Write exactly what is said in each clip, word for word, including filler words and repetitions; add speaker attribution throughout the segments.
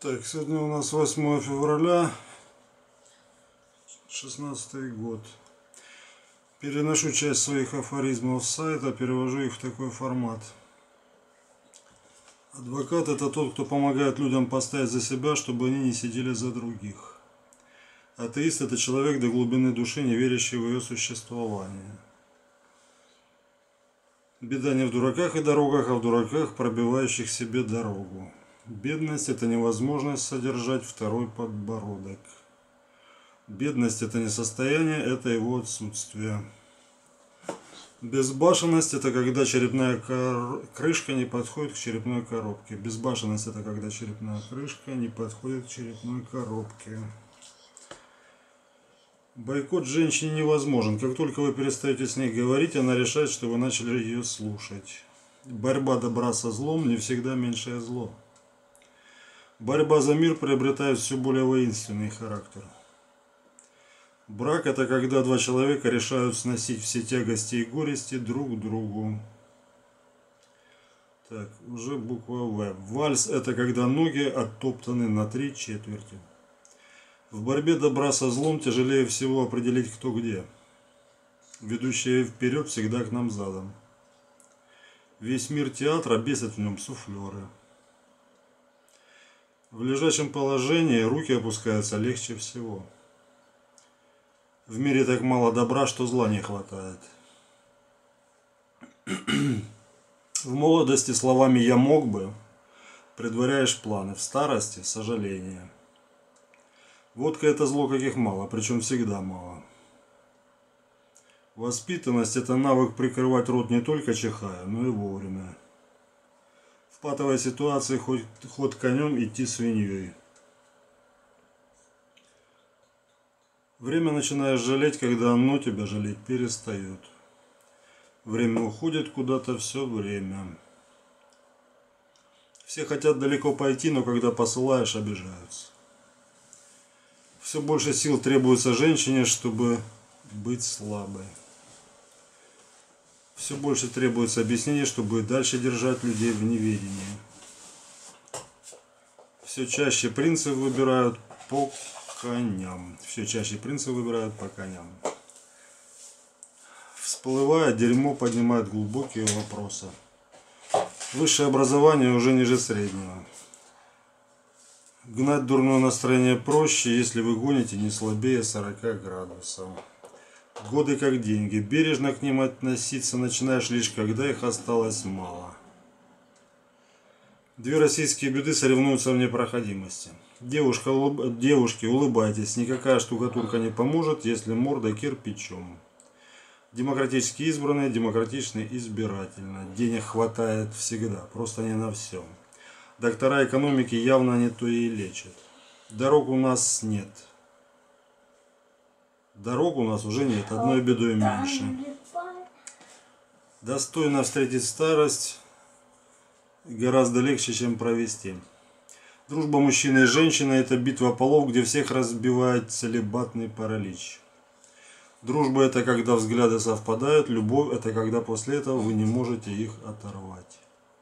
Speaker 1: Так, сегодня у нас восьмое февраля, шестнадцатый год. Переношу часть своих афоризмов с сайта, перевожу их в такой формат. Адвокат — это тот, кто помогает людям постоять за себя, чтобы они не сидели за других. Атеист — это человек до глубины души, не верящий в ее существование. Беда не в дураках и дорогах, а в дураках, пробивающих себе дорогу. Бедность — это невозможность содержать второй подбородок. Бедность — это не состояние, это его отсутствие. Безбашенность — это когда черепная крышка не подходит к черепной коробке. Безбашенность — это когда черепная крышка не подходит к черепной коробке. Бойкот женщине невозможен. Как только вы перестаете с ней говорить, она решает, что вы начали ее слушать. Борьба добра со злом не всегда меньшее зло. Борьба за мир приобретает все более воинственный характер. Брак — это когда два человека решают сносить все тягости и горести друг другу. Так, уже буква В. Вальс — это когда ноги оттоптаны на три четверти. В борьбе добра со злом тяжелее всего определить, кто где. Ведущие вперед всегда к нам задом. Весь мир театра, бесят в нем суфлеры. В лежачем положении руки опускаются легче всего. В мире так мало добра, что зла не хватает. В молодости словами «я мог бы» предваряешь планы, в старости — сожаление. Водка — это зло, каких мало, причем всегда мало. Воспитанность — это навык прикрывать рот не только чихая, но и вовремя. В патовой ситуации хоть ход конем, идти свиньей. Время начинаешь жалеть, когда оно тебя жалеть перестает. Время уходит куда-то все время. Все хотят далеко пойти, но когда посылаешь, обижаются. Все больше сил требуется женщине, чтобы быть слабой. Все больше требуется объяснений, чтобы дальше держать людей в неведении. Все чаще принцы выбирают по коням. Все чаще принцы выбирают по коням. Всплывая, дерьмо поднимает глубокие вопросы. Высшее образование уже ниже среднего. Гнать дурное настроение проще, если вы гоните не слабее сорока градусов. Годы как деньги. Бережно к ним относиться начинаешь лишь когда их осталось мало. Две российские беды соревнуются в непроходимости. Девушка, улыб... Девушки, улыбайтесь, никакая штукатурка не поможет, если морда кирпичом. Демократически избранные, демократично избирательно. Денег хватает всегда, просто не на все. Доктора экономики явно не то и лечат. Дорог у нас нет. Дорог у нас уже нет, одной бедой меньше. Достойно встретить старость гораздо легче, чем провести. Дружба мужчины и женщины — это битва полов, где всех разбивает целибатный паралич. Дружба — это когда взгляды совпадают, любовь — это когда после этого вы не можете их оторвать.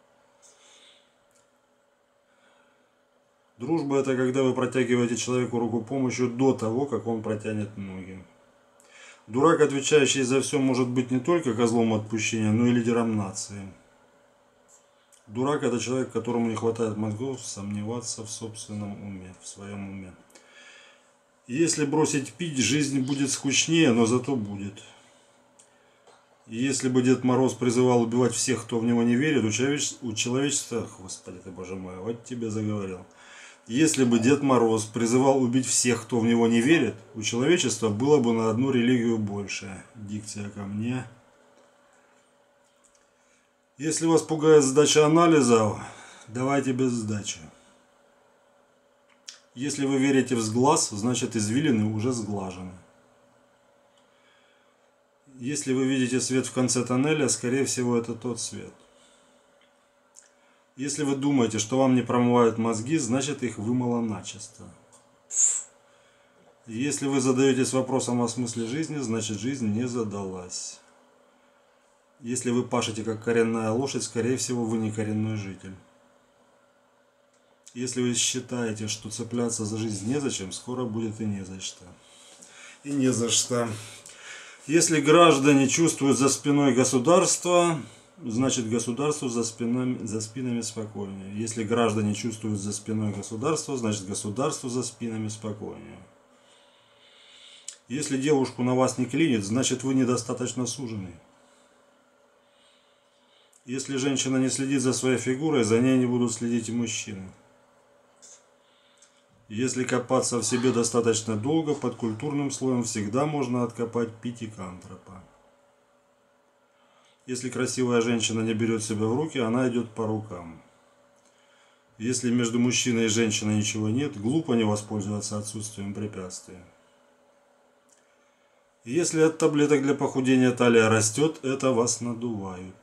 Speaker 1: Дружба — это когда вы протягиваете человеку руку помощи до того, как он протянет ноги. Дурак, отвечающий за все, может быть не только козлом отпущения, но и лидером нации. Дурак — это человек, которому не хватает мозгов сомневаться в собственном уме, в своем уме. Если бросить пить, жизнь будет скучнее, но зато будет. И если бы Дед Мороз призывал убивать всех, кто в него не верит, у человечества, у человечества, господи ты, боже мой, вот тебе заговорил. Если бы Дед Мороз призывал убить всех, кто в него не верит, у человечества было бы на одну религию больше. Дикция ко мне. Если вас пугает сдача анализов, давайте без сдачи. Если вы верите в сглаз, значит извилины уже сглажены. Если вы видите свет в конце тоннеля, скорее всего это тот свет. Если вы думаете, что вам не промывают мозги, значит их вымыло начисто. Если вы задаетесь вопросом о смысле жизни, значит жизнь не задалась. Если вы пашете как коренная лошадь, скорее всего вы не коренной житель. Если вы считаете, что цепляться за жизнь незачем, скоро будет и не за что. И не за что. Если граждане чувствуют за спиной государства, значит государству за спинами, за спинами спокойнее. Если граждане чувствуют за спиной государства, значит государству за спинами спокойнее. Если девушку на вас не клинит, значит вы недостаточно сужены. Если женщина не следит за своей фигурой, за ней не будут следить и мужчины. Если копаться в себе достаточно долго, под культурным слоем всегда можно откопать питикантропа. Если красивая женщина не берет себя в руки, она идет по рукам. Если между мужчиной и женщиной ничего нет, глупо не воспользоваться отсутствием препятствий. Если от таблеток для похудения талия растет, это вас надувают.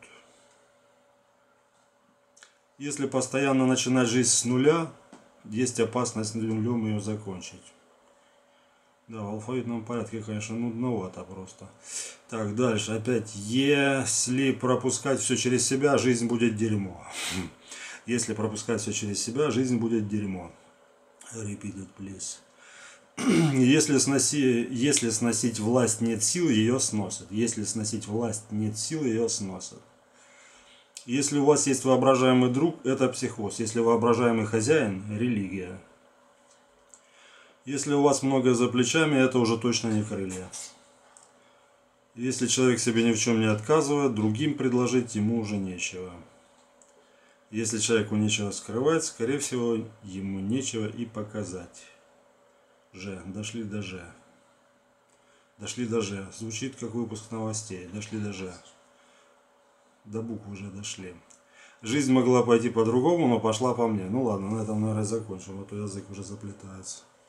Speaker 1: Если постоянно начинать жизнь с нуля, есть опасность нулем ее закончить. Да, в алфавитном порядке, конечно, нудновато просто. Так, дальше. Опять. Если пропускать все через себя, жизнь будет дерьмо. Если пропускать все через себя, жизнь будет дерьмо. Repeat it, please. Если, сноси, если сносить власть нет сил, ее сносят. Если сносить власть нет сил, ее сносят. Если у вас есть воображаемый друг, это психоз. Если воображаемый хозяин, религия. Если у вас многое за плечами, это уже точно не крылья. Если человек себе ни в чем не отказывает, другим предложить ему уже нечего. Если человеку нечего скрывать, скорее всего, ему нечего и показать. Ж. Дошли до Ж. Дошли до Ж. Звучит как выпуск новостей. Дошли до Ж. До буквы уже дошли. Жизнь могла пойти по-другому, но пошла по мне. Ну ладно, на этом, наверное, закончим, а то язык уже заплетается.